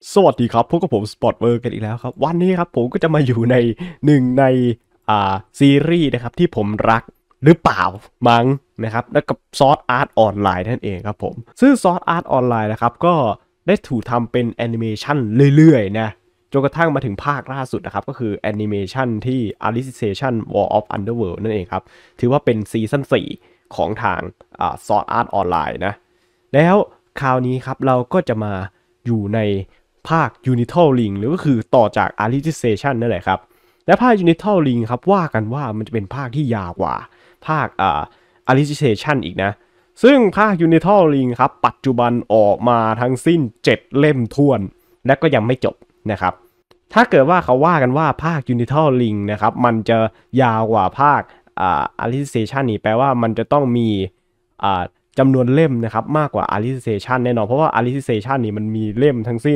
สวัสดีครับพบกับผมสปอร์ตเวิร์กันอีกแล้วครับวันนี้ครับผมก็จะมาอยู่ในหนึ่งในซีรีส์นะครับที่ผมรักหรือเปล่ามั้งนะครับแล้วกับซอร์ดอาร์ตออนไลน์นั่นเองครับผมซึ่งซอร์ดอาร์ตออนไลน์นะครับก็ได้ถูกทำเป็นแอนิเมชันเรื่อยๆนะจนกระทั่งมาถึงภาคล่าสุดนะครับก็คือแอนิเมชันที่ Alicization War of Underworld นั่นเองครับถือว่าเป็นซีซั่น4ของทางซอร์ดอาร์ตออนไลน์นะแล้วคราวนี้ครับเราก็จะมาอยู่ในภาค Unital Link หรือก็คือต่อจาก Alicization นั่นแหละครับและภาค Unital Link ครับว่ากันว่ามันจะเป็นภาคที่ยาวกว่าภาคAlicization อีกนะซึ่งภาค Unital Link ครับปัจจุบันออกมาทั้งสิ้น7เล่มท้วนและก็ยังไม่จบนะครับถ้าเกิดว่าเขาว่ากันว่าภาค Unital Link นะครับมันจะยาวกว่าภาคAlicization นี่แปลว่ามันจะต้องมีจำนวนเล่มนะครับมากกว่า Alicization แน่นอนเพราะว่า Alicization นี่มันมีเล่มทั้งสิ้น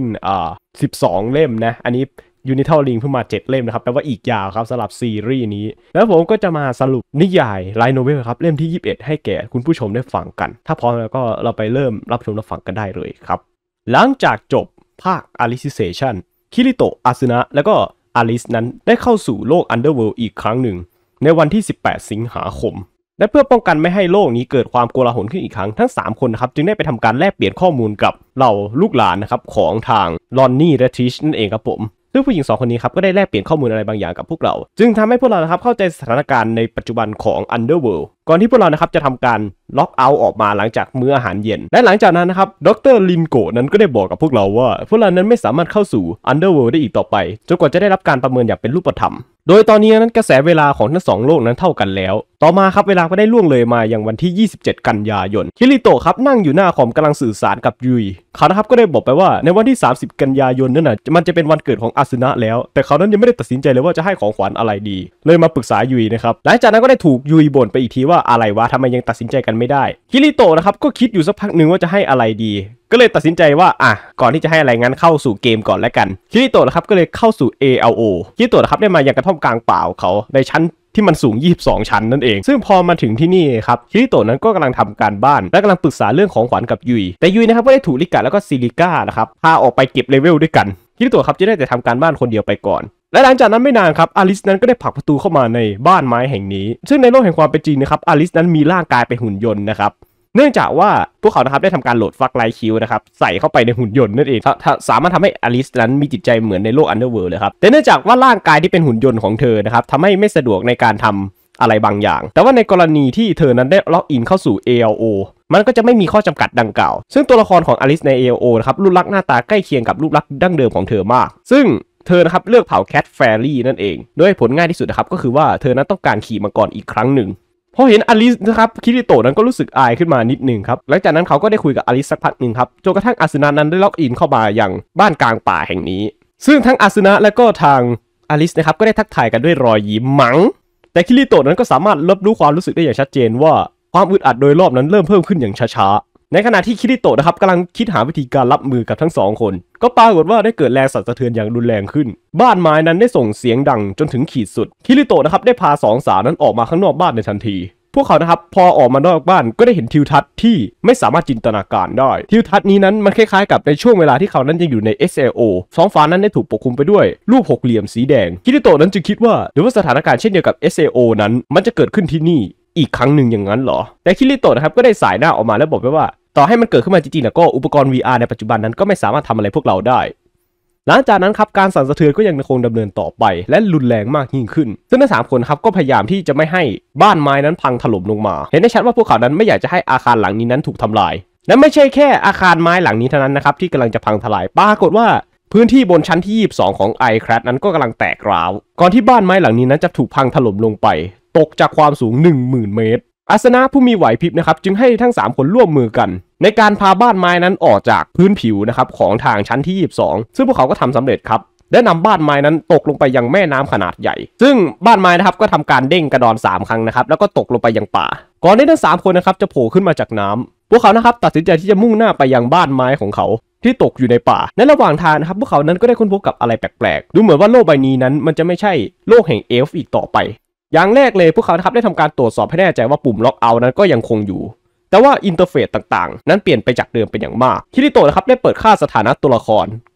12เล่มนะอันนี้ Unital Link เพิ่งมา7เล่มนะครับแปลว่าอีกยาวครับสำหรับซีรีส์นี้แล้วผมก็จะมาสรุปนิยายไลท์โนเวลครับเล่มที่21ให้แก่คุณผู้ชมได้ฟังกันถ้าพร้อมแล้วก็เราไปเริ่มรับชมรับฟังกันได้เลยครับหลังจากจบภาค Alicization คิริโตะอาซึนะแล้วก็อลิสนั้นได้เข้าสู่โลก Underworld อีกครั้งหนึ่งในวันที่18สิงหาคมและเพื่อป้องกันไม่ให้โลกนี้เกิดความโกลาหลขึ้นอีกครั้งทั้ง3คนนะครับจึงได้ไปทำการแลกเปลี่ยนข้อมูลกับเหล่าลูกหลานนะครับของทางลอนนี่และทิชนั่นเองครับผมซึ่งผู้หญิง2คนนี้ครับก็ได้แลกเปลี่ยนข้อมูลอะไรบางอย่างกับพวกเราจึงทำให้พวกเรานะครับเข้าใจสถานการณ์ในปัจจุบันของ Underworld ก่อนที่พวกเรานะครับจะทำการล็อกเอาท์ออกมาหลังจากมื้ออาหารเย็นและหลังจากนั้นนะครับดร.ลินโกะนั้นก็ได้บอกกับพวกเราว่าพวกเรานั้นไม่สามารถเข้าสู่ Underworld ได้อีกต่อไปจนกว่าจะได้รับการประเมินอย่างเป็นรูปธรรมโดยตอนนี้นั้นกระแสเวลาของทั้ง2โลกนั้นเท่ากันแล้วต่อมาครับเวลาก็ได้ล่วงเลยมาอย่างวันที่27กันยายนคิริโตะครับนั่งอยู่หน้าคอมกำลังสื่อสารกับยุยเขานะครับก็ได้บอกไปว่าในวันที่30กันยายนนั่นน่ะมันจะเป็นวันเกิดของอาซึนะแล้วแต่เขานั้นยังไม่ได้ตัดสินใจเลยว่าจะให้ของขวัญอะไรดีเลยมาปรึกษายุยนะครับหลังจากนั้นก็ได้ถูกยุยบ่นไปอีกทีว่าอะไรวะทำไมยังตัดสินใจกันไม่ได้คิริโตะนะครับก็คิดอยู่สักพักหนึ่งว่าจะให้อะไรดีก็เลยตัดสินใจว่าก่อนที่จะให้อะไรงั้นเข้าสู่เกมก่อนแล้วกันคิริโตะนะครับก็เลยเข้าสู่ ALO คิริโตะนะครับได้มายังกระท่อมกลางป่าเขาในชั้นที่มันสูง22ชั้นนั่นเองซึ่งพอมาถึงที่นี่ครับคิริโตะนั้นก็กำลังทำการบ้านและกำลังปรึกษาเรื่องของขวัญกับยุยแต่ยุยนะครับก็ได้ถูกลิกะแล้วก็ซิลิก้านะครับพาออกไปเก็บเลเวลด้วยกันคิริโตะครับจะได้แต่ทำการบ้านคนเดียวไปก่อนและหลังจากนั้นไม่นานครับอลิสนั้นก็ได้ผลักประตูเข้ามาในบ้านไม้แห่งนี้ซึ่งในโลกแห่งความเป็นจริงนะครับอลิสนั้นมีร่างกายเป็นหุ่นยนต์นะครับเนื่องจากว่าพวกเขานะครับได้ทำการโหลดฟักไลคิวนะครับใส่เข้าไปในหุ่นยนต์นั่นเองสามารถทำให้อลิสนั้นมีจิตใจเหมือนในโลกอันเดอร์เวิลด์เลยครับแต่เนื่องจากว่าร่างกายที่เป็นหุ่นยนต์ของเธอนะครับทำให้ไม่สะดวกในการทำอะไรบางอย่างแต่ว่าในกรณีที่เธอนั้นได้ล็อกอินเข้าสู่ ALO มันก็จะไม่มีข้อจำกัดดังกล่าวซึ่งตัวละครของอลิสใน ALO นะครับรูปลักษณ์หน้าตาใกล้เคียงกับรูปลักษณ์ดั้งเดิมของเธอมากซึ่งเธอนะครับเลือกเผ่าแคทแฟรี่นั่นเองโดยผลง่ายที่สุดนะครับก็คือว่าเธอนั้นต้องการขี่มังกรอีกครั้งหนึ่งพอเห็นอลิสนะครับคิริโตะนั้นก็รู้สึกอายขึ้นมานิดหนึ่งครับหลังจากนั้นเขาก็ได้คุยกับอลิสสักพักหนึ่งครับจนกระทั่งอาซึนะนั้นได้ล็อกอินเข้ามาอย่างบ้านกลางป่าแห่งนี้ซึ่งทั้งอาซึนะและก็ทางอลิสนะครับก็ได้ทักทายกันด้วยรอยยิ้มมั้งแต่คิริโตะนั้นก็สามารถรับรู้ความรู้สึกได้อย่างชัดเจนว่าความอึดอัดโดยรอบนั้นเริ่มเพิ่มขึ้นอย่างช้าๆในขณะที่คิริโตะนะครับกำลังคิดหาวิธีการรับมือกับทั้ง2คนก็ปรากฏว่าได้เกิดแรงสั่นสะเทือนอย่างรุนแรงขึ้นบ้านไม้นั้นได้ส่งเสียงดังจนถึงขีดสุดคิริโตะนะครับได้พา2 สาวนั้นออกมาข้างนอกบ้านในทันทีพวกเขานะครับพอออกมานอกบ้านก็ได้เห็นทิวทัศน์ที่ไม่สามารถจินตนาการได้ทิวทัศน์นี้นั้นมันคล้ายๆกับในช่วงเวลาที่เขานั้นยังอยู่ใน SLO ท้องฟ้านั้นได้ถูกปกคลุมไปด้วยรูปหกเหลี่ยมสีแดงคิริโตะนั้นจึงคิดว่าหรือว่าสถานการณ์เช่นเดียวกับ SLO นั้นมันจะเกิดขึ้นที่นี่อีกครั้งหนึ่งอย่างนั้นเหรอแต่คิริโตะนะครับก็ได้สายหน้าออกมาแล้วบอกไปว่าต่อให้มันเกิดขึ้นมาจริงๆแล้วก็อุปกรณ์ VR ในปัจจุบันนั้นก็ไม่สามารถทำอะไรพวกเราได้หลังจากนั้นครับการสั่นสะเทือนก็ยังคงดำเนินต่อไปและรุนแรงมากยิ่งขึ้นซึ่งทั้ง3คนครับก็พยายามที่จะไม่ให้บ้านไม้นั้นพังถล่มลงมาเห็นได้ชัดว่าพวกเขานั้นไม่อยากจะให้อาคารหลังนี้นั้นถูกทำลายและไม่ใช่แค่อาคารไม้หลังนี้เท่านั้นนะครับที่กำลังจะพังทลายปรากฏว่าพื้นที่บนชั้นที่22ของไอแครดนั้นก็กำลังแตกร้าวก่อนที่บ้านไม้หลังนี้นั้นจะถูกพังถล่มลงไปตกจากความสูง 10,000 เมตรอาสนะผู้มีไหวพริบนะครับจึงให้ทั้ง3คนร่วมมือกันในการพาบ้านไม้นั้นออกจากพื้นผิวนะครับของทางชั้นที่22ซึ่งพวกเขาก็ทำสำเร็จครับและนำบ้านไม้นั้นตกลงไปยังแม่น้ำขนาดใหญ่ซึ่งบ้านไม้นะครับก็ทำการเด้งกระดอน3 ครั้งนะครับแล้วก็ตกลงไปยังป่าก่อนที่ทั้ง3คนนะครับจะโผล่ขึ้นมาจากน้ำพวกเขานะครับตัดสินใจที่จะมุ่งหน้าไปยังบ้านไม้ของเขาที่ตกอยู่ในป่าในระหว่างทางนะครับพวกเขานั้นก็ได้ค้นพบกับอะไรแปลกๆดูเหมือนว่าโลกใบนี้นั้นมันจะไม่ใช่โลกแห่งเอลฟ์อีกต่อไปอย่างแรกเลยพวกเขานะครับได้ทำการตรวจสอบให้แน่ใจว่าปุ่มล็อกเอาท์นั้นก็ยังคงอยู่แต่ว่าอินเทอร์เฟซต่างๆนั้นเปลี่ยนไปจากเดิมเป็นอย่างมากคิริโตะนะครับได้เปิดค่าสถานะตัวละคร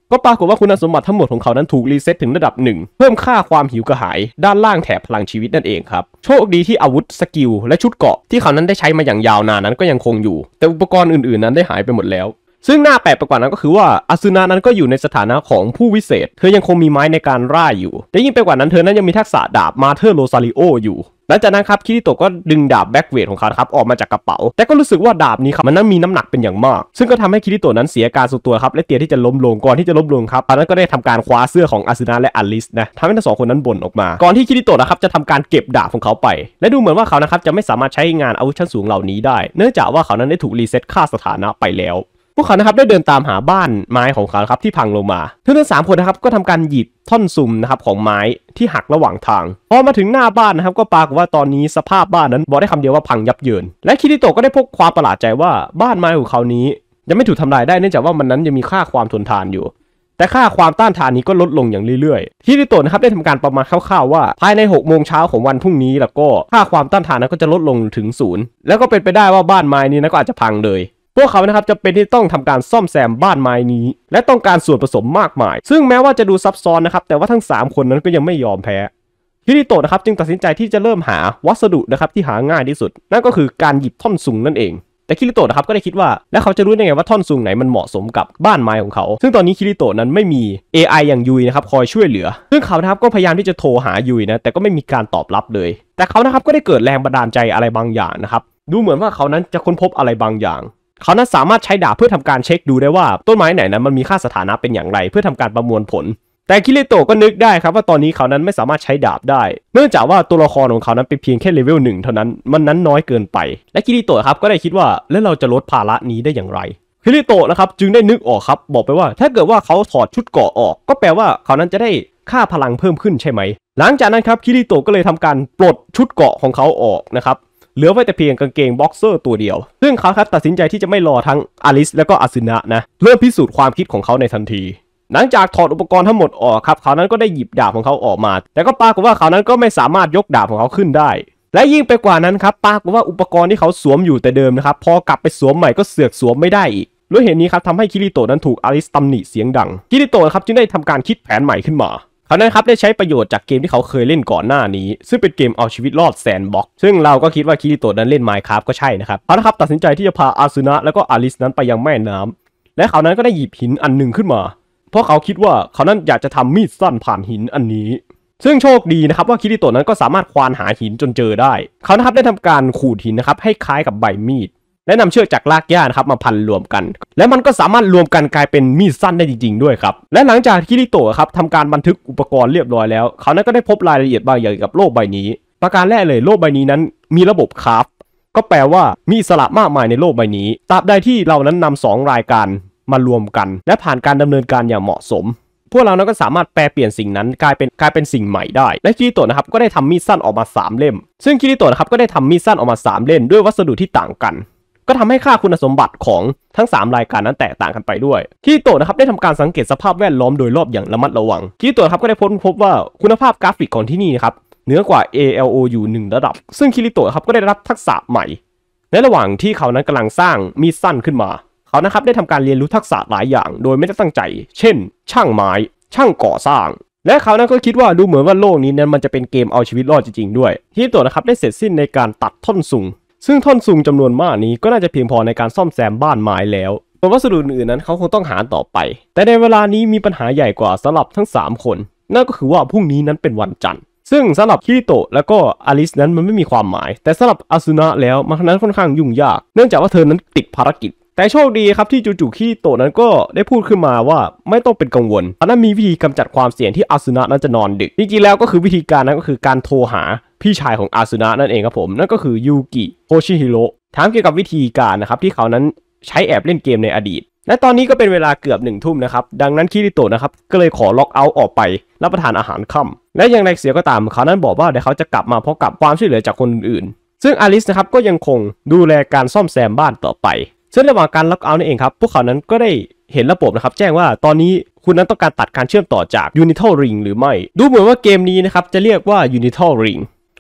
ก็ปรากฏว่าคุณสมบัติทั้งหมดของเขานั้นถูกรีเซ็ตถึงระดับ1เพิ่มค่าความหิวกระหายด้านล่างแถบพลังชีวิตนั่นเองครับโชคดีที่อาวุธสกิลและชุดเกราะที่เขานั้นได้ใช้มาอย่างยาวนานนั้นก็ยังคงอยู่แต่อุปกรณ์อื่นๆนั้นได้หายไปหมดแล้วซึ่งน่าแปลกไปกว่านั้นก็คือว่าอาซึนะนั้นก็อยู่ในสถานะของผู้วิเศษเธอยังคงมีไม้ในการร่ายอยู่แต่ยิ่งไปกว่านั้นเธอนั้นยังมีทักษะดาบมาเธอร์โรซาริโออยู่หลังจากนั้นครับคิริโตะก็ดึงดาบแบ็กเวทของเขาครับออกมาจากกระเป๋าแต่ก็รู้สึกว่าดาบนี้ครับมันนั้นมีน้ำหนักเป็นอย่างมากซึ่งก็ทำให้คิริโตะนั้นเสียการทรงตัวครับและเตรียมที่จะล้มลงก่อนที่จะล้มลงครับตอนนั้นก็ได้ทำการคว้าเสื้อของอาซึนะและอลิสนะทำให้ทั้ง2คนนั้นบ่นออกมาก่อนที่คิริโตะนะครับจะทำการเก็บดาบของเขาไปและดูเหมือนว่าเขานะครับจะไม่สามารถใช้งานอาวุธชั้นสูงเหล่านี้ได้เนื่องจากว่าเขานั้นได้ถูกรีเซ็ตค่าสถานะไปแล้วพวกเขานะครับได้เดินตามหาบ้านไม้ของเขาครับที่พังลงมาทั้ง3คนนะครับก็ทำการหยิบท่อนซุ่มนะครับของไม้ที่หักระหว่างทางพอมาถึงหน้าบ้านนะครับก็ปรากฏว่าตอนนี้สภาพบ้านนั้นบอกได้คำเดียวว่าพังยับเยินและคิริโตะก็ได้พบความประหลาดใจว่าบ้านไม้ของเขานี้ยังไม่ถูกทำลายได้เนื่องจากว่ามันนั้นยังมีค่าความทนทานอยู่แต่ค่าความต้านทานนี้ก็ลดลงอย่างเรื่อยๆคิริโตะนะครับได้ทำการประมาณคร่าวๆว่าภายใน6 โมงเช้าของวันพรุ่งนี้แล้วก็ค่าความต้านทานนั้นก็จะลดลงถึง0แล้วก็เป็นไปได้ว่าบ้านไม้นี้นะก็อาจจะพังเลยพวกเขานะครับจะเป็นที่ต้องทำการซ่อมแซมบ้านไม้นี้และต้องการส่วนผสมมากมายซึ่งแม้ว่าจะดูซับซ้อนนะครับแต่ว่าทั้ง3คนนั้นก็ยังไม่ยอมแพ้คิริโตะนะครับจึงตัดสินใจที่จะเริ่มหาวัสดุนะครับที่หาง่ายที่สุดนั่นก็คือการหยิบท่อนซุงนั่นเองแต่คิริโตะนะครับก็ได้คิดว่าแล้วเขาจะรู้ได้ไงว่าท่อนซุงไหนมันเหมาะสมกับบ้านไม้ของเขาซึ่งตอนนี้คิริโตะนั้นไม่มี AI อย่างยุยนะครับคอยช่วยเหลือซึ่งเขานะครับก็พยายามที่จะโทรหายุยนะแต่ก็ไม่มีการตอบรับเลยแต่เขานะครับก็ได้เกิดแรงบันดาลใจอะไรบางอย่างนะครับดูเหมือนว่าเขานั้นจะค้นพบอะไรบางอย่างเขานั้นสามารถใช้ดาบเพื่อทำการเช็คดูได้ว่าต้นไม้ไหนนั้นมันมีค่าสถานะเป็นอย่างไรเพื่อทำการประมวลผลแต่คิริโตะก็นึกได้ครับว่าตอนนี้เขานั้นไม่สามารถใช้ดาบได้เนื่องจากว่าตัวละครของเขานั้นเป็นเพียงแค่เลเวล1เท่านั้นมันนั้นน้อยเกินไปและคิริโตะครับก็ได้คิดว่าแล้วเราจะลดภาระนี้ได้อย่างไรคิริโตะนะครับจึงได้นึกออกครับบอกไปว่าถ้าเกิดว่าเขาถอดชุดเกราะออกก็แปลว่าเขานั้นจะได้ค่าพลังเพิ่มขึ้นใช่ไหมหลังจากนั้นครับคิริโตะก็เลยทำการปลดชุดเกราะของเขาออกนะครับเหลือไว้แต่เพียงกางเกงบ็อกเซอร์ตัวเดียวซึ่งเขาครับตัดสินใจที่จะไม่รอทั้งอลิสและก็อาซึนะนะเริ่มพิสูจน์ความคิดของเขาในทันทีหลังจากถอดอุปกรณ์ทั้งหมดออกครับเขานั้นก็ได้หยิบดาบของเขาออกมาแต่ก็ปรากฏว่าเขานั้นก็ไม่สามารถยกดาบของเขาขึ้นได้และยิ่งไปกว่านั้นครับปรากฏว่าอุปกรณ์ที่เขาสวมอยู่แต่เดิมนะครับพอกลับไปสวมใหม่ก็เสือกสวมไม่ได้อีกด้วยเหตุนี้ครับทำให้คิริโตะนั้นถูกอลิสตำหนิเสียงดังคิริโตะครับจึงได้ทำการคิดแผนใหม่ขึ้นมาเขานั้นครับได้ใช้ประโยชน์จากเกมที่เขาเคยเล่นก่อนหน้านี้ซึ่งเป็นเกมเอาชีวิตรอดแซนด์บ็อกซ์ซึ่งเราก็คิดว่าคิริโตะนั้นเล่น Minecraft ก็ใช่นะครับเขานะครับตัดสินใจที่จะพาอาซึนะและก็อลิสนั้นไปยังแม่น้ำและเขานั้นก็ได้หยิบหินอันหนึ่งขึ้นมาเพราะเขาคิดว่าเขานั้นอยากจะทำมีดสั้นผ่านหินอันนี้ซึ่งโชคดีนะครับว่าคิริโตะนั้นก็สามารถควานหาหินจนเจอได้เขานะครับได้ทำการขูดหินนะครับให้คล้ายกับใบมีดและนำเชือกจากรากหญ้านะครับมาพันรวมกันและมันก็สามารถรวมกันกลายเป็นมีดสั้นได้จริงๆด้วยครับและหลังจากคิริโตะครับทำการบันทึกอุปกรณ์เรียบร้อยแล้วเขานั้นก็ได้พบรายละเอียดบางอย่างเกี่ยวกับโลกใบนี้ประการแรกเลยโลกใบนี้นั้นมีระบบคราฟก็แปลว่ามีอิสระมากมายในโลกใบนี้ตราบใดที่เรานั้นนำ2รายการมารวมกันและผ่านการดำเนินการอย่างเหมาะสมพวกเรานั้นก็สามารถแปลเปลี่ยนสิ่งนั้นกลายเป็นสิ่งใหม่ได้และคิริโตะนะครับก็ได้ทำมีดสั้นออกมา3เล่มซึ่งคิริโตะนะครับก็ได้ทำมีดสั้นออกมา3เล่มด้วยวัสดุที่ต่างกันก็ทำให้ค่าคุณสมบัติของทั้ง3รายการนั้นแตกต่างกันไปด้วยคิริโตะนะครับได้ทำการสังเกตสภาพแวดล้อมโดยรอบอย่างระมัดระวังคิริโตะครับก็ได้พบว่าคุณภาพกราฟิกของที่นี่ครับเหนือกว่า ALO อยู่1ระดับซึ่งคิริโตะครับก็ได้รับทักษะใหม่ในระหว่างที่เขานั้นกำลังสร้างมีดสั้นขึ้นมาเขานะครับได้ทำการเรียนรู้ทักษะหลายอย่างโดยไม่ได้ตั้งใจเช่นช่างไม้ช่างก่อสร้างและเขานั้นก็คิดว่าดูเหมือนว่าโลกนี้นั้นมันจะเป็นเกมเอาชีวิตรอดจริงๆด้วยคิริโตะนะครับได้เสร็จสิ้นในการตัดท่อนซุงซึ่งท่อนซุงจำนวนมากนี้ก็น่าจะเพียงพอในการซ่อมแซมบ้านไม้แล้วส่วนวัสดุอื่นนั้นเขาคงต้องหาต่อไปแต่ในเวลานี้มีปัญหาใหญ่กว่าสำหรับทั้ง3คนนั่นก็คือว่าพรุ่งนี้นั้นเป็นวันจันทร์ซึ่งสำหรับคิริโตะและก็อลิสนั้นมันไม่มีความหมายแต่สำหรับอาซึนะแล้วมันนั้นค่อนข้างยุ่งยากเนื่องจากว่าเธอนั้นติดภารกิจแต่โชคดีครับที่จู่ๆคิริโตะนั้นก็ได้พูดขึ้นมาว่าไม่ต้องเป็นกังวลเพราะนั้นมีวิธีกำจัดความเสี่ยงที่อาซึนะนั้นจะนอนดึกจริงๆแล้วก็คือวิธีการนั้นก็คือการโทรหาพี่ชายของอาซึนะนั่นเองครับผมนั่นก็คือยูกิโฮชิฮิโร่ถามเกี่ยวกับวิธีการนะครับที่เขานั้นใช้แอบเล่นเกมในอดีตและตอนนี้ก็เป็นเวลาเกือบ1 ทุ่มนะครับดังนั้นคิริโตะนะครับก็เลยขอล็อกเอาท์ออกไปรับประทานอาหารค่ำและอย่างไรเสียก็ตามเขานั้นบอกว่าเดี๋ยวเขาจะกลับมาพร้อมกับความช่วยเหลือจากคนอื่นๆซึ่งอลิสนะครับก็ยังคงดูแลการซ่อมแซมบ้านต่อไปซึ่งระหว่างการล็อกเอาท์นั่นเองครับพวกเขานั้นก็ได้เห็นระบบนะครับแจ้งว่าตอนนี้คุณนั้นต้องการตัดการเชื่อมต่อจาก Unital Ring หรือไม่ดูเหมือนว่าเกมนี้นะครับจะเรียกว่า Unital Ring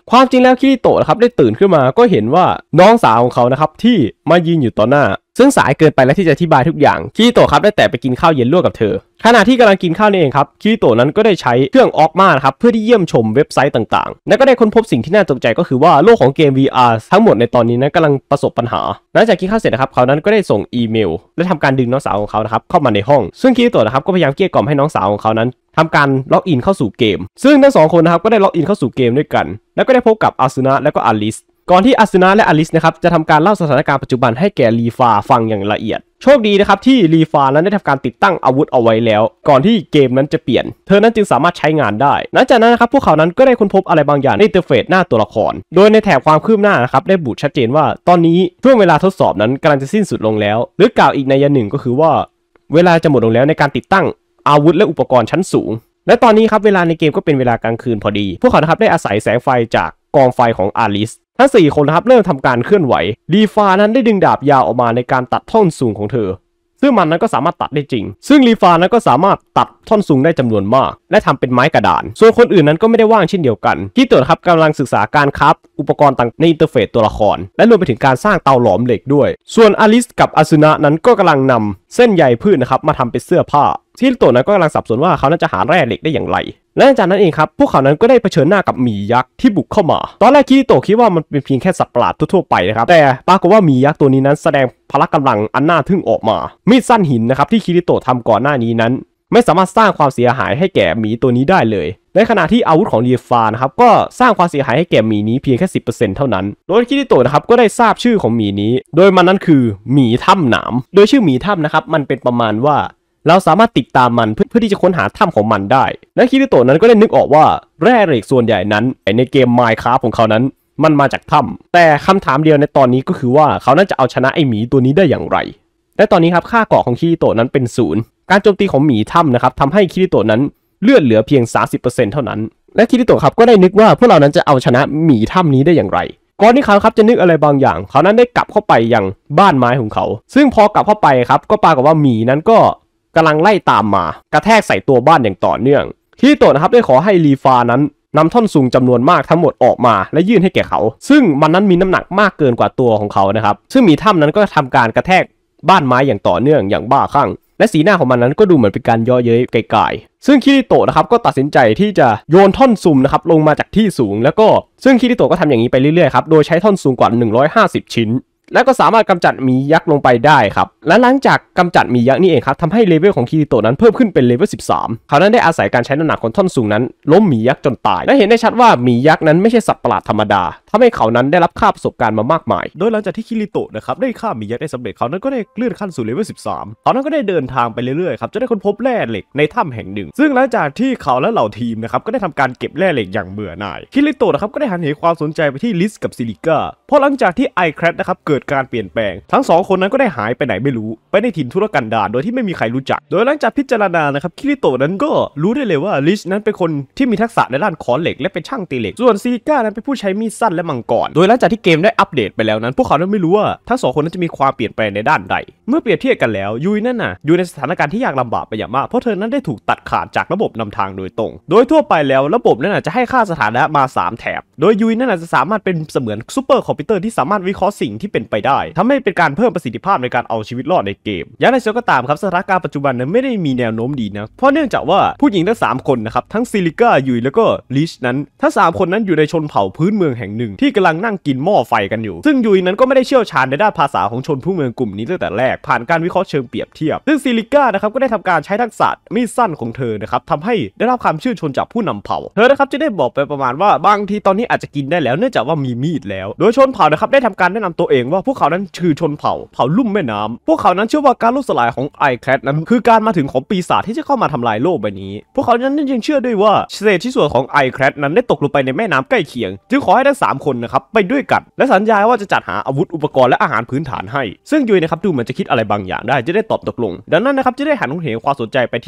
ความจริงแล้วคิริโตะนะครับได้ตื่นขึ้นมาก็เห็นว่าน้องสาวของเขานะครับที่มายืนอยู่ต่อหน้าซึ่งสายเกินไปแล้วที่จะอธิบายทุกอย่างคิริโตะครับได้แต่ไปกินข้าวเย็นร่วมกับเธอขณะที่กำลังกินข้าวนี่เองครับคิริโตะนั้นก็ได้ใช้เครื่องออกมานะครับเพื่อที่เยี่ยมชมเว็บไซต์ต่างๆและก็ได้ค้นพบสิ่งที่น่าตกใจก็คือว่าโลกของเกม VR ทั้งหมดในตอนนี้นั้นกำลังประสบปัญหาหลังจากกินข้าวเสร็จนะครับเขานั้นก็ได้ส่งอีเมลและทำการดึงน้องสาวของเขานะครับเข้ามาในห้องซึ่งคิริโตะนะครับก็พยายามเกลี้ยกล่อมให้น้องสาวของเขานั้นทำการล็อกอินเข้าสู่เกมซึ่งทั้ง2คนนะครับก็ได้ล็อกอินเข้าสู่เกมด้วยกันแล้วก็ได้พบกับอาซึนะและก็อลิสก่อนที่อาซึนะและอลิสนะครับจะทำการเล่าสถานการณ์ปัจจุบันให้แก่ลีฟาฟังอย่างละเอียดโชคดีนะครับที่ลีฟานั้นได้ทำการติดตั้งอาวุธเอาไว้แล้วก่อนที่เกมนั้นจะเปลี่ยนเธอนั้นจึงสามารถใช้งานได้หลังจากนั้นนะครับพวกเขานั้นก็ได้ค้นพบอะไรบางอย่างในอินเทอร์เฟซหน้าตัวละครโดยในแถบความคืบหน้านะครับได้บุชัดเจนว่าตอนนี้ช่วงเวลาทดสอบนั้นกำลังจะสิ้นสุดลงแล้วหรือกล่าวอีกในหนึ่งก็คือว่าเวลาจะหมดลงแล้วในการติดตั้งอาวุธและอุปกรณ์ชั้นสูงและตอนนี้ครับเวลาในเกมก็เป็นเวลากลางคืนพอดีพวกเขานะครับได้อาศัยแสงไฟจากกองไฟของอาริสทั้ง4คนนะครับเริ่มทำการเคลื่อนไหวลีฟานั้นได้ดึงดาบยาวออกมาในการตัดท่อนสูงของเธอซึ่งมันนั้นก็สามารถตัดได้จริงซึ่งลีฟานั้นก็สามารถตัดท่อนสูงได้จำนวนมากและทำเป็นไม้กระดานส่วนคนอื่นนั้นก็ไม่ได้ว่างเช่นเดียวกันที่ตัวครับกำลังศึกษาการคราฟอุปกรณ์ต่างในอินเทอร์เฟซตัวละครและรวมไปถึงการสร้างเตาหลอมเหล็กด้วยส่วนอลิสกับอาซึนะนั้นก็กำลังนำเส้นใยพืชนะครับมาทำเป็นเสื้อผ้าที่ตัวนั้นก็กำลังสับสนว่าเขานั้นจะหาแร่เหล็กได้อย่างไรและหลังจากนั้นเองครับพวกเขานั้นก็ได้เผชิญหน้ากับหมียักษ์ที่บุกเข้ามาตอนแรกคิริโตะคิดว่ามันเป็นเพียงแค่สัตว์ประหลาดทั่วไปนะครับแต่ปรากฏว่าหมียักษ์ตัวนี้นั้นแสดงพละกำลังอันน่าทึ่งออกมามีดสั้นหินนะครับที่คิริโตะทำก่อนหน้านี้นั้นไม่สามารถสร้างความเสียหายให้แก่หมีตัวนี้ได้เลยในขณะที่อาวุธของลีฟานะครับก็สร้างความเสียหายให้แก่หมีนี้เพียงแค่ 10% เท่านั้นโดยคิริโตะนะครับก็ได้ทราบชื่อของหมีนี้โดยมันนั้นคือหมีถ้ำหนามโดยชื่อหมีถ้ำนะครับมันเป็นประมาณว่าเราสามารถติดตามมันเพื่อที่จะค้นหาถ้ำของมันได้และคิริโตะนั้นก็ได้นึกออกว่าแร่เหล็กส่วนใหญ่นั้นในเกม Minecraft ของเขานั้นมันมาจากถ้ำแต่คำถามเดียวในตอนนี้ก็คือว่าเขานั้นจะเอาชนะไอหมีตัวนี้ได้อย่างไรและตอนนี้ครับค่าเกราะของคิริโตะนั้นเป็น0การโจมตีของหมีถ้ำนะครับทำให้คิริโตะนั้นเลือดเหลือเพียง 30% เท่านั้นและคิริโตะครับก็ได้นึกว่าพวกเรานั้นจะเอาชนะหมีถ้ำนี้ได้อย่างไรก่อนที่เขาครับจะนึกอะไรบางอย่างเขานั้นได้กลับเข้าไปยังบ้านไม้ของเขาซึ่งพอกลับเข้าไปครับก็ปรากฏว่าหมีนั้นก็กำลังไล่ตามมากระแทกใส่ตัวบ้านอย่างต่อเนื่องคิริโตะนะครับได้ขอให้ลีฟานั้นนำท่อนสูงจำนวนมากทั้งหมดออกมาและยื่นให้แก่เขาซึ่งมันนั้นมีน้ำหนักมากเกินกว่าตัวของเขานะครับซึ่งหมีถ้ำนั้นก็ทำการกระแทกบ้านไม้อย่างต่อเนื่องอย่างบ้าคลั่งและสีหน้าของมันนั้นก็ดูเหมือนเป็นการย่อเย้ยไกลๆซึ่งคิริโตะนะครับก็ตัดสินใจที่จะโยนท่อนสูงนะครับลงมาจากที่สูงแล้วก็ซึ่งคิริโตะก็ทำอย่างนี้ไปเรื่อยๆครับโดยใช้ท่อนสูงกว่า150ชิ้นและก็สามารถกำจัดหมียักษ์ลงไปได้ครับและหลังจากกำจัดหมียักษ์นี่เองครับทำให้เลเวลของคิริโตะนั้นเพิ่มขึ้นเป็นเลเวล13เขานั้นได้อาศัยการใช้น้ำหนักของท่อนสูงนั้นล้มหมียักษ์จนตายและเห็นได้ชัดว่าหมียักษ์นั้นไม่ใช่สัตว์ประหลาดธรรมดาทำให้เขานั้นได้รับค่าประสบการณ์มามากมายโดยหลังจากที่คิริโตะนะครับได้ฆ่าหมียักษ์ได้สำเร็จเขานั้นก็ได้เลื่อนขั้นสู่เลเวล13เขานั้นก็ได้เดินทางไปเรื่อยๆครับจะได้ค้นพบแร่เหล็กในถ้ำแห่งหนึ่งซึ่งหลังจากที่เขาและเหล่าทีมนะครับก็ได้ทำการเก็บแร่เหล็กอย่างเบื่อหน่ายคิริโตะนะครับก็ได้หันเหความสนใจไปที่ลิสกับซิลิก้าเพราะหลังจากที่ไอแครดนะครับเกิดการเปลี่ยนแปลงทั้ง2คนนั้นก็ได้หายไปไหนไม่รู้ไปในถิ่นทุรกันดารโดยที่ไม่มีใครรู้จักโดยหลังจากพิจารณานะครับคิริโตะนั้นก็รู้ได้เลยว่าลิชนั้นเป็นคนที่มีทักษะในด้านค้อนเหล็กและเป็นช่างตีเหล็กส่วนซิลิก้านั้นเป็นผู้ใช้มีดสั้นและมังกรโดยหลังจากที่เกมได้อัปเดตไปแล้วนั้นพวกเขานั้นไม่รู้ว่าทั้ง2คนนั้นจะมีความเปลี่ยนแปลงในด้านใดเมื่อเปรียบเทียบกันแล้วยุยนั่นน่ะอยู่ในสถานการณ์ที่ยากลำบากไปอย่างมากเพราะเธอนั้นได้ถูกตัดขาดจากระบบนำทางโดยตรงโดยทั่วไปแล้วระบบนั้นจะให้ค่าสถานะมา3แถบโดยยุยนั่นจะสามารถเป็นเสมือนซูเปอร์คอมพิวเตอร์ที่สามารถวิเคราะห์สิ่งที่เป็นไปได้ทำให้เป็นการเพิ่มประสิทธิภาพในการเอาชีวิตรอดในเกมอย่างไรก็ตามครับสถานการณ์ปัจจุบันนั้นไม่ได้มีแนวโน้มดีนะเพราะเนื่องจากว่าผู้หญิงทั้ง3คนนะครับทั้งซิลิก้ายุยแล้วก็ลิชนั้นทั้ง3คนนั้นอยู่ในชนเผ่าพื้นเมืองแห่งหนึ่งที่กำลังนั่งกินหม้อไฟกันอยู่ซึ่งยุยนั้นก็ไม่ได้เชี่ยวชาญในด้านภาษาของชนพื้นเมืองกลุ่มนี้ตั้งแต่แรกผ่านการวิเคราะห์เชิงเปรียบเทียบซึ่งซิลิก้านะครับก็ได้ทำการใช้ทักษะมีดสั้นของเธอนะครับทำให้ได้รับความชื่นชมจากผู้นำเผ่าเธอนะครับจะได้บอกไปประมาณว่าบางทีตอนนี้อาจจะกินได้แล้วเนื่องจากว่ามีมีดแล้วโดยชนเผ่านะครับได้ทำการแนะนำตัวเองว่าพวกเขานั้นคือชนเผ่าลุ่มแม่น้ำพวกเขานั้นเชื่อว่าการล่มสลายของไอแคทนั้นคือการมาถึงของปีศาจที่จะเข้ามาทำลายโลกใบนี้พวกเขานั้นยังเชื่อด้วยว่าเศษชิ้นส่วนของไอแคทนั้นได้ตกลงไปในแม่น้ำใกล้เคียงจึงขอให้ทั้ง3คนนะครับไปด้วยกันและสัญญาว่าจะจัดหาอาวุธอุปกรณ์และอาหารพื้นฐานให้ซึ่งยุยนะครับดูเหมือนจะคิดอะไรบางอย่างได้จะได้ตอบตกลงดังนั้นนะครับจะได้หันเหความสนใจไปที่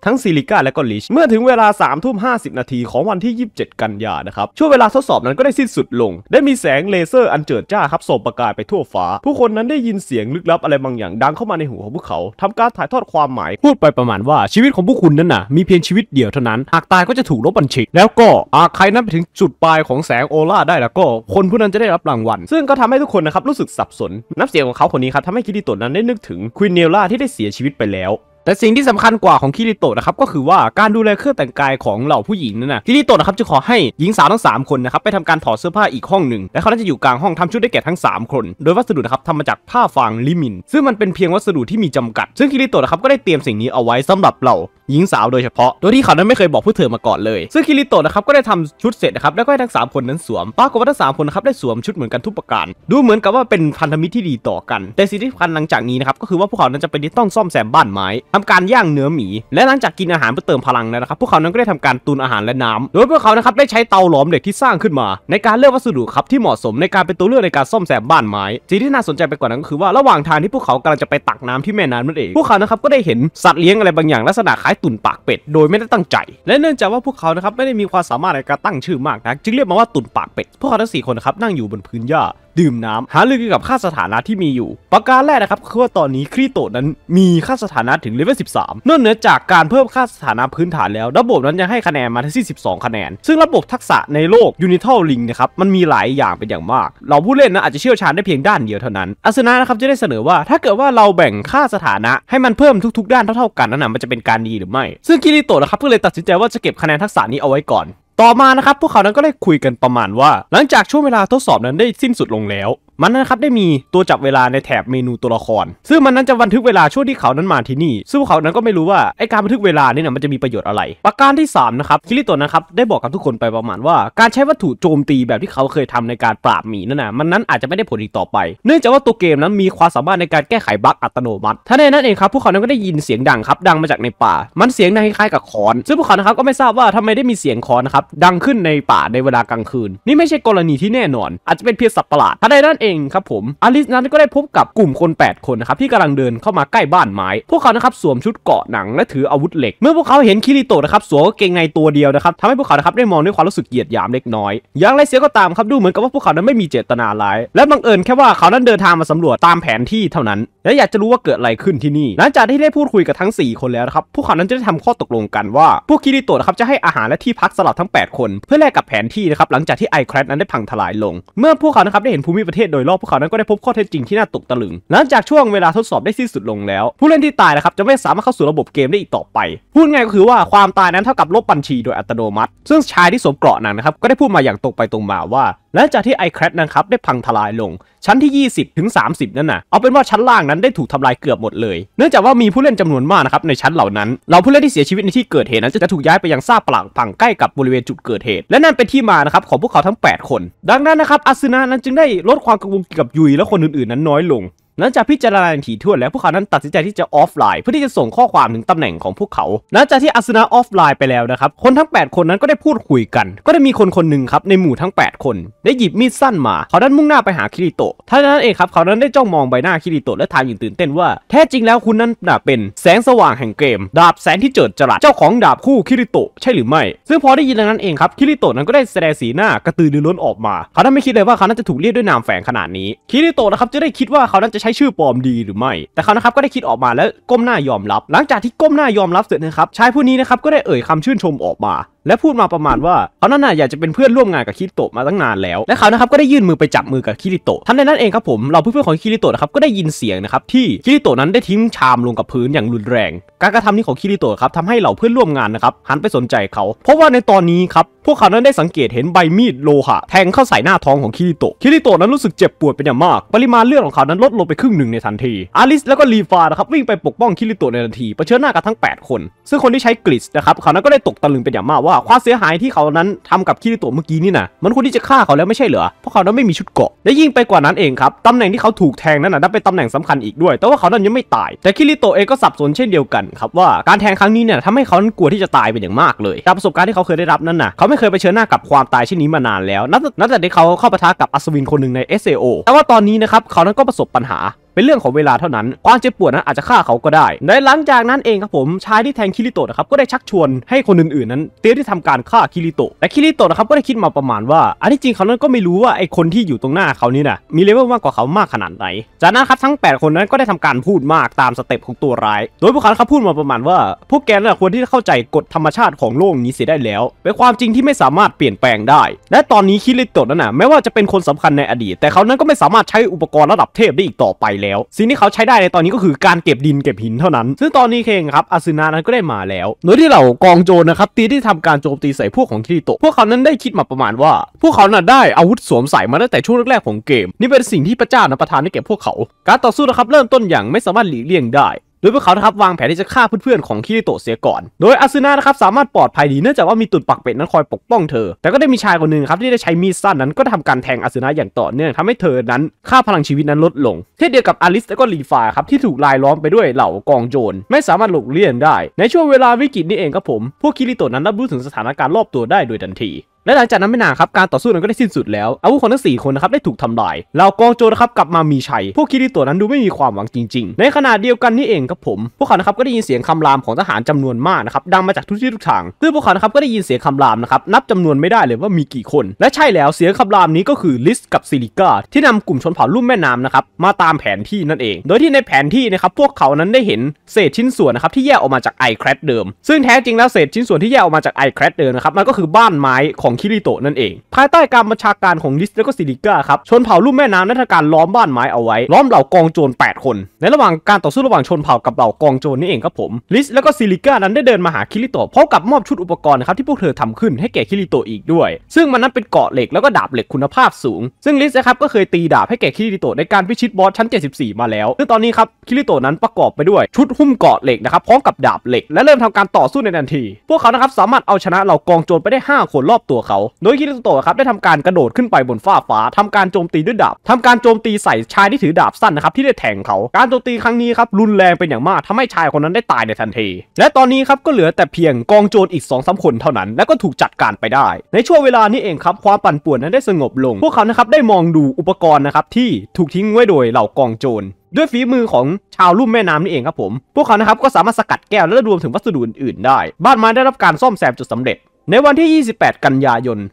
ทั้งซิลิก้าและก็ลิชเมื่อถึงเวลา 3:50 นาทีของวันที่ 27 กันยายนนะครับช่วงเวลาทดสอบนั้นก็ได้สิ้นสุดลงได้มีแสงเลเซอร์อันเจิดจ้าครับส่องประกายไปทั่วฟ้าผู้คนนั้นได้ยินเสียงลึกลับอะไรบางอย่างดังเข้ามาในหูของพวกเขาทำการถ่ายทอดความหมายพูดไปประมาณว่าชีวิตของพวกคุณนั้นน่ะมีเพียงชีวิตเดียวเท่านั้นหากตายก็จะถูกลบบัญชีแล้วก็ใครนั้นไปถึงจุดปลายของแสงออร่าได้แล้วก็คนผู้นั้นจะได้รับรางวัลซึ่งก็ทำให้ทุกคนนะครับรู้สึกสับสนน้ำเสียงของเขาคนนี้ครับทำให้คิริโตะนั้นได้นึกถึงควีนเนลล่าที่ได้เสียชีวิตไปแล้วแต่สิ่งที่สำคัญกว่าของคิริโตะนะครับก็คือว่าการดูแลเครื่องแต่งกายของเหล่าผู้หญิงนั่นนะคิริโตะนะครับจะขอให้หญิงสาวทั้ง3คนนะครับไปทำการถอดเสื้อผ้าอีกห้องหนึ่งและเขาจะอยู่กลางห้องทำชุดได้แก่ทั้ง3คนโดยวัสดุนะครับทำมาจากผ้าฟางลิมินซึ่งมันเป็นเพียงวัสดุที่มีจำกัดซึ่งคิริโตะนะครับก็ได้เตรียมสิ่งนี้เอาไว้สำหรับเหล่าหญิงสาวโดยเฉพาะโดยที่เขานั้นไม่เคยบอกพวกเธอมาก่อนเลยซึ่งคิริโตะนะครับก็ได้ทำชุดเสร็จนะครับแล้วก็ให้ทั้ง3คนนั้นสวมปรากฏว่าทั้ง3คนนะครับได้สวมชุดเหมือนกันทุกประการดูเหมือนกับว่าเป็นพันธมิตรที่ดีต่อกันแต่สิ่งที่สำคัญหลังจากนี้นะครับก็คือว่าพวกเขานั้นจะเป็นที่ต้องซ่อมแซมบ้านไม้ทำการย่างเนื้อหมีและหลังจากกินอาหารเพื่อเติมพลังแล้วนะครับพวกเขานั้นก็ได้ทำการตุนอาหารและน้ำโดยพวกเขานะครับได้ใช้เตาหลอมเหล็กที่สร้างขึ้นมาในการเลือกวัสดุครับที่เหมาะสมในการเป็นตัวเลือกในการซ่อมแซมบ้านไม้สิ่งที่น่าสนใจไปกว่านั้นก็คือว่าระหว่างทางที่พวกเขากำลังจะไปตักน้ำที่แม่น้ำนั่นเองพวกเขานะครับก็ได้เห็นสัตว์เลี้ยงอะไรบางอย่างลักษณะคล้ายตุ่นปากเป็ดโดยไม่ได้ตั้งใจและเนื่องจากว่าพวกเขานะครับไม่ได้มีความสามารถในการตั้งชื่อมากนักจึงเรียกมันว่าตุ่นปากเป็ดพวกเขาทั้ง4คนนะครับนั่งอยู่บนพื้นหญ้าดื่มน้ำหารือเกี่ยวกับค่าสถานะที่มีอยู่ประการแรกนะครับคือว่าตอนนี้คิริโตะนั้นมีค่าสถานะถึงเลเวล 13นอกเหนือจากการเพิ่มค่าสถานะพื้นฐานแล้วระบบนั้นยังให้คะแนนมาที่12 คะแนนซึ่งระบบทักษะในโลก Unital Link นะครับมันมีหลายอย่างเป็นอย่างมากเราผู้เล่นนะอาจจะเชี่ยวชาญได้เพียงด้านเดียวเท่านั้นอาสนะนะครับจะได้เสนอว่าถ้าเกิดว่าเราแบ่งค่าสถานะให้มันเพิ่มทุกๆด้านเท่าๆกันนั้นมันจะเป็นการดีหรือไม่ซึ่งคิริโตะนะครับก็เลยตัดสินใจว่าจะเก็บคะแนนทักษะนี้เอาไว้ก่อนต่อมานะครับพวกเขานั้นก็ได้คุยกันประมาณว่าหลังจากช่วงเวลาทดสอบนั้นได้สิ้นสุดลงแล้วมันนะครับได้มีตัวจับเวลาในแถบเมนูตัวละครซึ่งมันนั้นจะบันทึกเวลาช่วงที่เขานั้นมาที่นี่ซึ่งพวกเขานั้นก็ไม่รู้ว่าไอการบันทึกเวลานี่นะมันจะมีประโยชน์อะไรประการที่3นะครับคิริโตะนะครับได้บอกกับทุกคนไปประมาณว่าการใช้วัตถุโจมตีแบบที่เขาเคยทำในการปราบหมีนั่นนะมันนั้นอาจจะไม่ได้ผลอีกต่อไปเนื่องจากว่าตัวเกมนั้นมีความสามารถในการแก้ไขบั๊กอัตโนมัติท่านั้นเองครับพวกเขานั้นก็ได้ยินเสียงดังครับดังมาจากในป่ามันเสียงดังคล้ายๆกับค้อนซึ่งพวกเขานะครับก็ไม่ทราบว่าทำไมได้มีเสียงค้อนนะครับดังขึ้นในป่าในเวลากลางคืนนี่ไม่ใช่กรณีที่แน่นอนอาจจะเป็นเพียงสัตว์ประหลาดท่านั้นเองครับผมอลิสนั้นก็ได้พบกับกลุ่มคน8 คนนะครับที่กำลังเดินเข้ามาใกล้บ้านไม้พวกเขานะครับสวมชุดเกราะหนังและถืออาวุธเหล็กเมื่อพวกเขาเห็นคิริโตะนะครับสวมกางเกงในตัวเดียวนะครับทำให้พวกเขานะครับได้มองด้วยความรู้สึกเหยียดหยามเล็กน้อยอย่างไรเสียก็ตามครับดูเหมือนกับว่าพวกเขานั้นไม่มีเจตนาร้ายและบังเอิญแค่ว่าเขานั้นเดินทางมาสำรวจตามแผนที่เท่านั้นและอยากจะรู้ว่าเกิดอะไรขึ้นที่นี่หลังจากที่ได้พูดคุยกับทั้ง4 คนแล้วนะครับพวกเขานั้นจะได้ทำข้อตกลงกันว่าพวกคิริโตะนะครับจะให้อาหารและที่พักสำหรับทั้ง8 คนเพื่อแลกกับแผนที่นะครับหลังจากที่ไอแครชนั้นได้พังทลายลงเมื่อพวกเขานะครับได้เห็นภูมิประเทศโดยรอบพวกเขานั้นก็ได้พบข้อเท็จจริงที่น่าตกตะลึงหลังจากช่วงเวลาทดสอบได้สิ้นสุดลงแล้วผู้เล่นที่ตายนะครับจะไม่สามารถเข้าสู่ระบบเกมได้อีกต่อไปพูดง่ายก็คือว่าความตายนั้นเท่ากับลบบัญชีโดยอัตโนมัติซึ่งชายที่สวมเกราะหนังนะครับก็ได้พูดมาอย่างตรงไปตรงมาว่าหลังจากที่ไอแครชนะครับได้พังทลายลงชั้นที่20 ถึง 30นั่นน่ะเอาเป็นว่าชั้นล่างนั้นได้ถูกทำลายเกือบหมดเลยเนื่องจากว่ามีผู้เล่นจำนวนมากนะครับในชั้นเหล่านั้นเราผู้เล่นที่เสียชีวิตในที่เกิดเหตุนั้นจะถูกย้ายไปยังซากปรักพังใกล้กับบริเวณจุดเกิดเหตุและนั่นเป็นที่มานะครับของพวกเขาทั้ง8 คนดังนั้นนะครับอาซึนะนั้นจึงได้ลดความกังวลเกี่ยวกับยุยและคนอื่นๆนั้นน้อยลงหลังจากพิจารณาถี่ถ้วนแล้วพวกเขานั้นตัดสินใจที่จะออฟไลน์เพื่อที่จะส่งข้อความถึงตำแหน่งของพวกเขาหลังจากที่อาซึนะออฟไลน์ไปแล้วนะครับคนทั้ง8 คนนั้นก็ได้พูดคุยกันก็ได้มีคนหนึ่งครับในหมู่ทั้ง8 คนได้หยิบมีดสั้นมาเขานั้นมุ่งหน้าไปหาคิริโตะท่านั้นเองครับเขานั้นได้จ้องมองใบหน้าคิริโตะและถามอย่างตื่นเต้นว่าแท้จริงแล้วคุณนั้นเป็นแสงสว่างแห่งเกมดาบแสงที่เจิดจรัสเจ้าของดาบคู่คิริโตะใช่หรือไม่ซึ่งพอได้ยินดังนั้นเองครับคิริโตะนั้นก็ได้แสดงสีหน้ากระตือรือร้นออกมาเขานั้นไม่คิดเลยว่าเขานั้นจะถูกเรียกด้วยนามแฝงขนาดนี้คิริโตะนะครับจะได้คิดว่าเขานั้นจะใช้ชื่อปลอมดีหรือไม่แต่เขานะครับก็ได้คิดออกมาแล้วก้มหน้ายอมรับหลังจากที่ก้มหน้ายอมรับเสร็จนะครับชายผู้นี้นะครับก็ได้เอ่ยคำชื่นชมออกมาและพูดมาประมาณว่าเขานั้นอยากจะเป็นเพื่อนร่วมงานกับคิริโตะมาตั้งนานแล้วและเขานะครับก็ได้ยื่นมือไปจับมือกับคิริโตะทันใดนั้นเองครับผมเราเพื่อนๆของคิริโตะนะครับก็ได้ยินเสียงนะครับที่คิริโตะนั้นได้ทิ้งชามลงกับพื้นอย่างรุนแรงการกระทำนี้ของคิริโตะครับทำให้เหล่าเพื่อนร่วมงานนะครับหันไปสนใจเขาเพราะว่าในตอนนี้ครับพวกเขานั้นได้สังเกตเห็นใบมีดโลหะแทงเข้าใส่หน้าท้องของคิริโตะนั้นรู้สึกเจ็บปวดเป็นอย่างมากปริมาณเลือดของเขานั้นลดลงไปครึ่งหนึ่งในทันทีอาริสแล้วก็ลีฟานะครับวิ่งไปปกป้องคิริโตะในทันทีเผชิญหน้ากับทั้ง8 คนซึ่งคนที่ใช้กริสนะครับเขานั้นก็ได้ตกตะลึงเป็นอย่างมากว่าความเสียหายที่เขานั้นทำกับคิริโตะเมื่อกี้นี่นะมันควรที่จะฆ่าเขาแล้วไม่ใช่เหรอเพราะเขานั้นไม่มีชุดเกราะและยิ่งไปกว่านั้นเองครับตำแหน่งที่เขาถูกแทงนั้นนับเป็นตำแหน่งสำคัญอีกด้วยแต่ว่าเขานั้นยังไม่ตายแต่คิริโตะเองก็สับสนเช่นเดียวกันครับว่าการแทงครั้งนี้เนี่ยทำให้เขานั้นกลัวที่จะตายเป็นอย่างมากเลยจากประสบการณ์ที่เขาเคยได้รับนั้นนะเขาไม่เคยเผชิญหน้ากับความตายเช่นนี้มานานแล้วนับแต่ที่เขาเข้าปะทะกับอัศวินคนหนึ่งใน SAO แต่ว่าตอนนี้นะครับเขานั้นก็ประสบปัญหาเป็นเรื่องของเวลาเท่านั้นความเจ็บปวดนั้นอาจจะฆ่าเขาก็ได้ในหลังจากนั้นเองครับผมชายที่แทงคิริโตะนะครับก็ได้ชักชวนให้คนอื่นๆนั้นเตรียมที่ทำการฆ่าคิริโตะและคิริโตะนะครับก็ได้คิดมาประมาณว่าอันที่จริงเขานั้นก็ไม่รู้ว่าไอ้คนที่อยู่ตรงหน้าเขานี่นะมีเลเวลมากกว่าเขามากขนาดไหนจากนั้นครับทั้ง8คนนั้นก็ได้ทำการพูดมากตามสเต็ปของตัวร้ายโดยพวกเขาครับพูดมาประมาณว่าพวกแกน่ะควรที่จะเข้าใจกฎธรรมชาติของโลกนี้เสียได้แล้วเป็นความจริงที่ไม่สามารถเปลี่ยนแปลงได้และตอนนี้คิริโตะนั้นแม้ว่าจะเป็นคนสำคัญในอดีตแต่เขานั้นก็ไม่สามารถใช้อุปกรณ์ระดับเทพได้อีกต่อไปแล้วสิ่งที่เขาใช้ได้ในตอนนี้ก็คือการเก็บดินเก็บหินเท่านั้นซึ่งตอนนี้เองครับอาซึนะนั้นก็ได้มาแล้วโดยที่เหล่ากองโจรนะครับตีที่ทำการโจมตีใส่พวกของคิริโตะพวกเขานั้นได้คิดมาประมาณว่าพวกเขาน่ะได้อาวุธสวมใส่มาตั้งแต่ช่วงแรกๆของเกมนี่เป็นสิ่งที่พระเจ้านั้นประทานให้แก่พวกเขาการต่อสู้นะครับเริ่มต้นอย่างไม่สามารถหลีกเลี่ยงได้โดยพวกเขานะครับวางแผนที่จะฆ่าเพื่อนๆของคิริโตะเสียก่อนโดยอาซึนะนะครับสามารถปลอดภัยดีเนื่องจากว่ามีตุ่นปักเป็ดนั้นคอยปกป้องเธอแต่ก็ได้มีชายคนหนึ่งครับที่ได้ใช้มีดสั้นนั้นก็ทำการแทงอาซึนะอย่างต่อเนื่องทำให้เธอนั้นค่าพลังชีวิตนั้นลดลงเช่นเดียวกับอลิสและก็ลีฟาครับที่ถูกรายล้อมไปด้วยเหล่ากองโจรไม่สามารถหลบเลี่ยงได้ในช่วงเวลาวิกฤตนี้เองครับผมพวกคิริโตะนั้นรับรู้ถึงสถานการณ์รอบตัวได้โดยทันทีและหลังจากนั้นไม่นานครับการต่อสู้นั้นก็ได้สิ้นสุดแล้วอาวุธของทั้ง4คนนะครับได้ถูกทำลายเหล่ากองโจรนะครับกลับมามีชัยพวกคิริโตะนั้นดูไม่มีความหวังจริงๆในขณะเดียวกันนี่เองครับผมพวกเขานะครับก็ได้ยินเสียงคำรามของทหารจำนวนมากนะครับดังมาจากทุกที่ทุกทางซึ่งพวกเขานะครับก็ได้ยินเสียงคำรามนะครับนับจำนวนไม่ได้เลยว่ามีกี่คนและใช่แล้วเสียงคำรามนี้ก็คือลิสกับซิลิก้าที่นำกลุ่มชนเผ่าลุ่มแม่น้ำนะครับมาตามแผนที่นั่นเองโดยที่ในแผนที่นะครับพวกเขานั้นได้เห็นเศษชิ้นส่วนนะครับที่แยกออกมาจากไอแครดเดิมซึ่งแท้จริงแล้วเศษชิ้นส่วนที่แยกออกมาจากไอแครดเดิมนะครับมันก็คือบ้านไม้ของคิริโตะนั่นเองภายใต้การบัญชาการของลิสและก็ซิลิก้าครับชนเผ่าลุ่มแม่น้ำได้ทำการล้อมบ้านไม้เอาไว้ล้อมเหล่ากองโจร8คนในระหว่างการต่อสู้ระหว่างชนเผ่ากับเหล่ากองโจรนี่เองครับผมลิสและก็ซิลิก้านั้นได้เดินมาหาคิริโตะพร้อมกับมอบชุดอุปกรณ์นะครับที่พวกเธอทำขึ้นให้แก่คิริโตะอีกด้วยซึ่งมันนั้นเป็นเกราะเหล็กแล้วก็ดาบเหล็กคุณภาพสูงซึ่งลิสนะครับก็เคยตีดาบให้แก่คิริโตะในการพิชิตบอสชั้น74มาแล้วซึ่งตอนนี้ครับคิริโตะนั้นประกอบไปด้วยชุดหุ้มเกราะเหล็กนะครับพร้อมกับดาบเหล็กและเริ่มทำการต่อสู้ในทันทีพวกเขานะครับสามารถเอาชนะเหล่ากองโจรไปได้5คนรอบตัวเขาโดยคิริโตะครับได้ทำการกระโดดขึ้นไปบนฟ้าฟ้าทำการโจมตีด้วยดาบทำการโจมตีใส่ชายที่ถือดาบสั้นนะครับที่ได้แทงเขาการโจมตีครั้งนี้ครับรุนแรงเป็นอย่างมากทำให้ชายคนนั้นได้ตายในทันทีและตอนนี้ครับก็เหลือแต่เพียงกองโจรอีก 2-3 คนเท่านั้นและก็ถูกจัดการไปได้ในช่วงเวลานี้เองครับความปั่นป่วนนั้นได้สงบลงพวกเขานะครับได้มองดูอุปกรณ์นะครับที่ถูกทิ้งไว้โดยเหล่ากองโจรด้วยฝีมือของชาวลุ่มแม่น้ำนี่เองครับผมพวกเขานะครับก็สามารถสกัดแก้วและรวมถึงวัสดุอื่นๆได้บ้านไม้ได้รับการซ่อมแซมจนสำเร็จในวันที่28กันยายน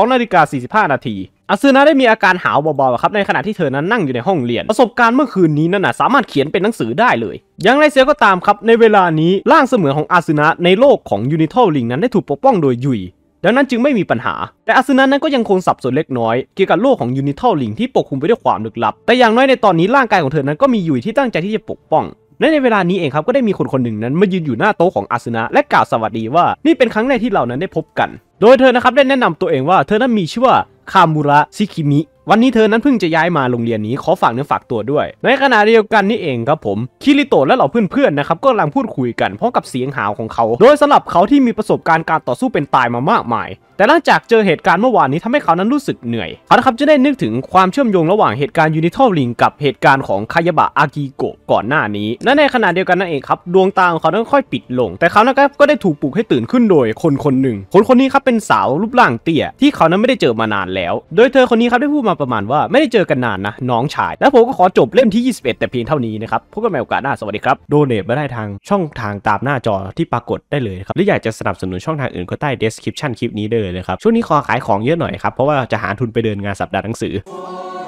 12:45 นาทีอาซึนะได้มีอาการหาวเบาๆครับในขณะที่เธอนั้นนั่งอยู่ในห้องเรียนประสบการณ์เมื่อคืนนี้นั่นสามารถเขียนเป็นหนังสือได้เลยอย่างไรเสียก็ตามครับในเวลานี้ร่างเสมือนของอาซึนะในโลกของยูนิทัลลิงนั้นได้ถูกปกป้องโดยยุยดังนั้นจึงไม่มีปัญหาแต่อาซึนะนั้นก็ยังคงสับสนเล็กน้อยเกี่ยวกับโลกของยูนิทัลลิงที่ปกคลุมไปด้วยความลึกลับแต่อย่างน้อยในตอนนี้ร่างกายของเธอนั้นก็มียุยที่ตั้งใจที่จะปกป้องและในเวลานี้เองครับก็ได้มีคนคนหนึ่งนั้นมายืนอยู่หน้าโต๊ะของอาซึนะและกล่าวสวัสดีว่านี่เป็นครั้งแรกที่เรานั้นได้พบกันโดยเธอนะครับได้แนะนำตัวเองว่าเธอนั้นมีชื่อว่าคามูระซิคิมิวันนี้เธอนั้นเพิ่งจะย้ายมาโรงเรียนนี้ขอฝากเนื้อฝากตัวด้วยในขณะเดียวกันนี่เองครับผมคิริโตะและเหล่าเพื่อนๆนะครับก็กำลังพูดคุยกันพร้อมกับเสียงหาวของเขาโดยสำหรับเขาที่มีประสบการณ์การต่อสู้เป็นตายมามากมายแต่หลังจากเจอเหตุการณ์เมื่อวานนี้ทำให้เขานั้นรู้สึกเหนื่อยเขานะครับจะได้นึกถึงความเชื่อมโยงระหว่างเหตุการณ์ยูนิทัลลิงกับเหตุการณ์ของคายาบะอากิโกะก่อนหน้านี้และในขณะเดียวกันนั่นเองครับดวงตาของเขานั้นค่อยปิดลงแต่เขานะครับก็ได้ถูกปลุกให้ตื่นขึ้นโดยคนหนึ่งคนนี้ครับเป็นสาวรูปร่างเตี้ยที่เขานั้นไม่ได้เจอมานานแล้วโดยเธอคนนี้ครับได้พูดมาประมาณว่าไม่ได้เจอกันนานนะน้องชายและผมก็ขอจบเล่มที่21แต่เพียงเท่านี้นะครับพบกันใหม่โอกาสหน้าสวัสดีครับโดเนทมาได้ทางช่องทางตามหน้าจอที่ปรากฏได้เลยครับหรืออยากจะสนับสนุนช่องทางอื่นก็ใต้ description คลิปนี้ได้เลยนะครับช่วงนี้ขอขายของเยอะหน่อยครับเพราะว่าจะหาทุนไปเดินงานสัปดาห์หนังสือ